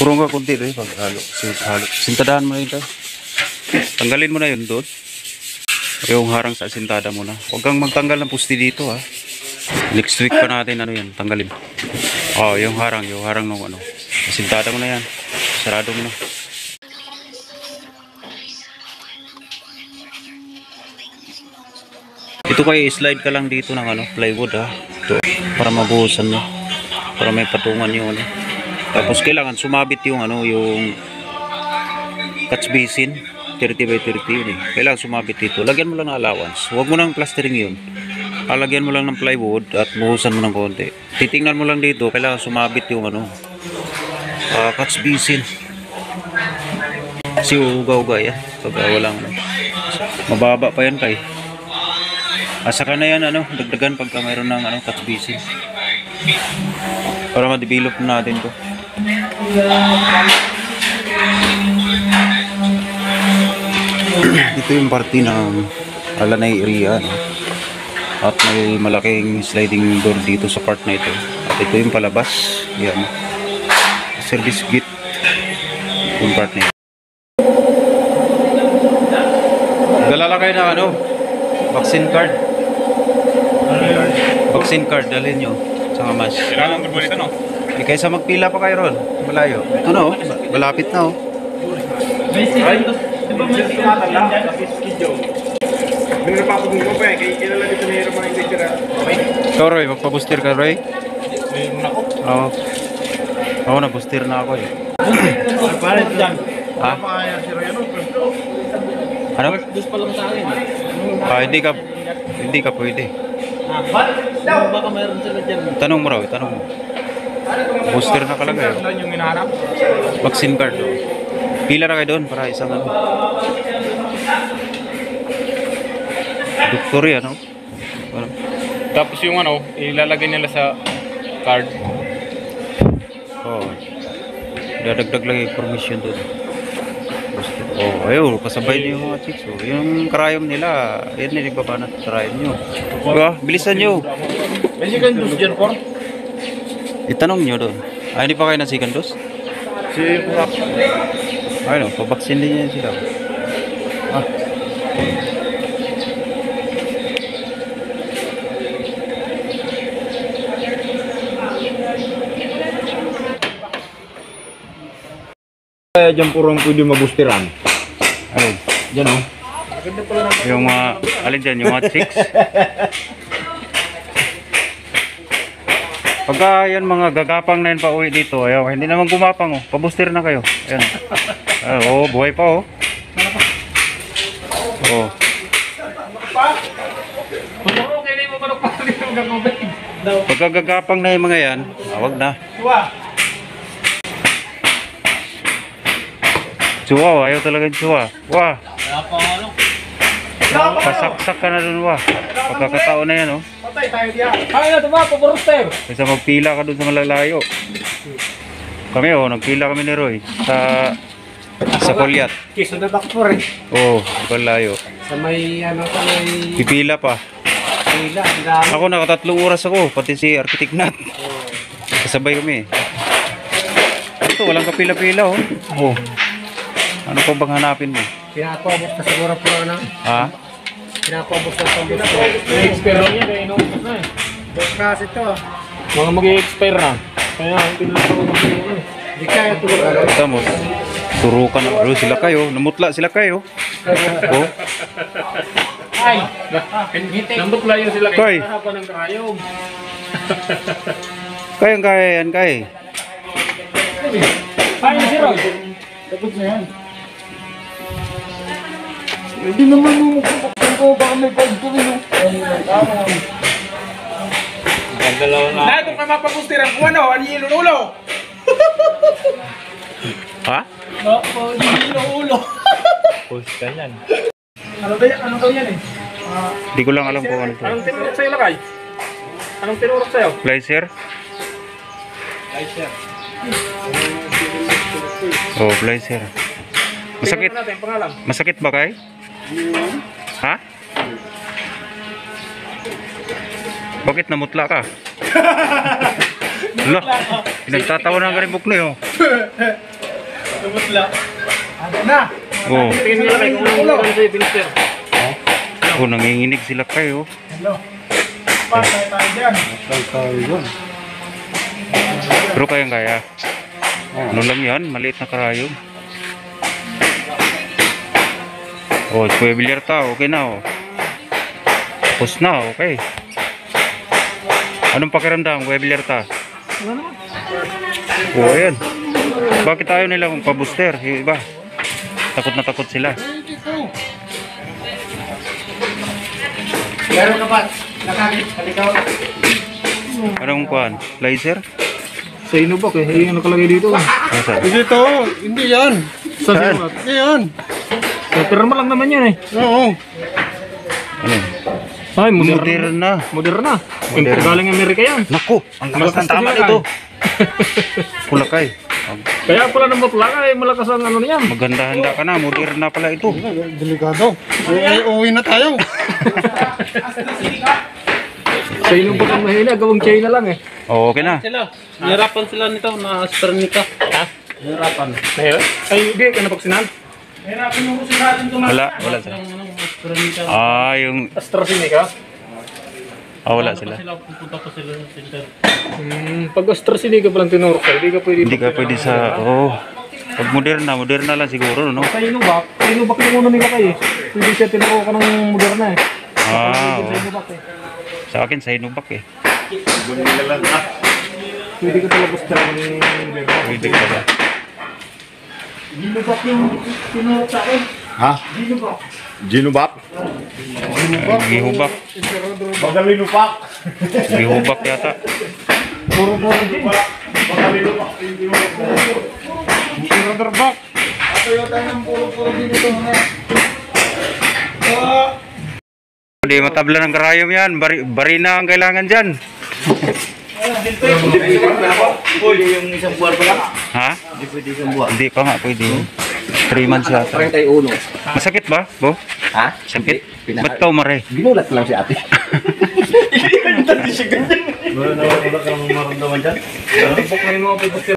Purong ka kunti rin pag halo. Sintadahan mo na yun tayo. Tanggalin mo na yun doon. Yung harang sa sintada mo na. Huwag kang magtanggal ng pusti dito ha. Next week pa natin ano yan, tanggalin. Oh, yung harang ng ano. Sintada mo na yan. Sarado mo na. Ito kayo slide ka lang dito ng ano, plywood ha. Ito, para mabuhusan mo. Para may patungan yung ano. Tapos kailangan sumabit yung ano, yung catch basin. 30 by 30 yun eh. Kailangan sumabit dito. Lagyan mo lang ng allowance. Huwag mo nang plastering yun. Lagyan mo lang ng plywood at buhusan mo ng konti. Titingnan mo lang dito. Kailangan sumabit yung ano, catch basin. Kasi uga-uga yan. Pag walang ano. Mababa pa yan kay. Saka na yan ano. Dagdagan pagka mayroon ng ano, catch basin. Para ma-develop natin to. Ito yung parte ng Alanay area no? At may malaking sliding door dito sa part na ito. At ito yung palabas. Yan. Service gate. Yung part na ito. Galala kayo na ano? Vaccine card. Vaccine card. Dalhin nyo. Sa mas. Eh, kaysa magpila pa kayo ron. Malayo. Ito na oh. Malapit na oh. Ikaw Roy, magpa-booster ka Roy? Oo. Oo, na-booster na ako eh. Ha? Ano? Hindi ka pwede. Baka mayroon sila dyan. Tanong mo raw, tanong mo. Booster na kalaga eh. Vaccine card oh. Pila na kayo doon para isang ano. Doktor yan, no? Ano? Tapos yung ano, ilalagay nila sa card. Oh. Dadagdag lang yung permission doon. Oh, ayun, kasabay niyo yung mga chicks. Oh. Yung karayom nila, yan na nagbabanat sa karayom nyo. Diba? Bilisan nyo. May second dose dyan, Por? Itanong nyo doon. Ay, hindi pa kayo na second dose? Ayun, pabaksin din yan sila. Kaya dyan purong pwede mabustiran. Ayun. Dyan o. Yung mga, alin dyan, yung mga chicks. Pagka yan mga gagapang na yun pa uwi dito, ayaw, hindi naman gumapang oh. Pabuster na kayo. Ayan. Oh, buhay pa oh. Oh. Pagka gagapang na yung mga yan, wag na. Tsuwa, ayaw talaga yung tsuwa. Wah. Pasaksak ka na dun wah. Pagkakatao na yan oh. Patay tayo diyan. Kaya na diba, paborster. Kaysa magpila ka dun sa malalayo. Kami oh, nagpila kami ni Roy sa Kulyat. Kiso na doktor eh. Oh, malayo. Sa may ano, sa may Pipila pa. pila. Ang dami. Ako nakatatlong oras ako, pati si Architect Nat. Kasabay kami. Ito, walang kapila-pila oh. Oh. Ano pa bang hanapin mo? Pinakabos na siguro po na. Ha? Pinakabos na pambos ko. Expire lang yan, kaya inuubos na eh. Dos kasi ito. Mga mag-i-expire na. Kaya pinakabos na yun. Di kaya ito. Tamo. Turukan na. Bro, sila kayo. Namutla sila kayo. Oh. Ay! Nambukla yun sila Kay. kaya hapa ng karayom. Kaya yan, kaya. Ay, si Roy! Tapos na yan. Hindi naman mo ko baka may pagtuloy mo. Gagalaw na. Dahil kung ka mapagustiran ko ano, yung ulo. Ha? Yung ulo. Post ka yan. Ano ba yan? Ano ba yan eh? Di ko lang alam kung ano to. Anong tinurok sa'yo lakay? Anong tinurok sa'yo? Slicer? Oh, slicer. Masakit. Tingnan natin, pangalan. Masakit ba kay? Ha? Bakit namutla ka? Wala. Pinagtatawa ng karibok na yun. Ada na. Oh, Tingin nila kayo kung ano sa Pinster. oh nanginginig sila kayo. Hello. Patay tayo dyan. Pero kayang-kaya. Ano lang yan, maliit na karayom. Oh, Kuya Villarta, okay na oh. Tapos na, okay. Anong pakiramdam, Kuya Villarta? Oh, ayan. Bakit ayaw nila kung pa-booster? Yung iba, takot na takot sila. Meron ka ba? Nakakit. Halikaw. Anong kuhan? Laser? Sa Inubak eh, yung nakalagay dito. Nasaan? Dito, hindi yan. Saan? Hindi yan. Pirma lang naman yan eh. Oo. Ano? Ay, Moderna. Moderna. Moderna. Moderna. Galing Amerika yan. Naku, ang lakas Malakas ng tama sila, nito. Pulakay. Kaya pala ng Batlaka eh, malakas ang ano niyan. Maganda handa ka na, Moderna pala ito. Delikado. Uwi na tayo. Sa Inubak ang mahina, gawang China lang eh. Oh, okay na. Sila. Nahirapan sila nito na Astranica. Ha? Nahirapan. Mahirap? Ay, hindi, ka napagsinan. Nahirapan yung kasi natin tumakas. Wala sila. Astranica. Ah, yung... AstraZeneca. wala sila. Pupunta pa sila sa center. Pag AstraZeneca palang tinurok ka, hindi ka pwede. Hindi ka pwede sa... Oh. Pag Moderna lang siguro, no? Sa Inubak yung uno nila kayo eh. Hindi siya tinuro ka ng Moderna eh. Ah, Sa oh. Inubak eh. Sa akin, sa Inubak eh. Pwede ka talaga gusto ng Moderna. Pwede ka ba? Ginubak yung tinurok sa akin. Ha? Ginubak. Ginubak? Gihubak. Bagalinupak? Gihubak yata. Puro-puro din. Puro-puro. Atayo tayo ng puro-puro din ito. Hindi matabla ng karayom yan. Barina ang kailangan dyan. Yung isang buwan pa lang. Ha? Hindi pwede isang buwan. Hindi pa nga pwede. 3 months yata. 31. Masakit ba, Bo? Ha? Sakit? Hindi. Ba't daw mare? Ginulat lang si ate. Hindi siya ganyan. Wala kang maramdaman dyan. Buk na yung mga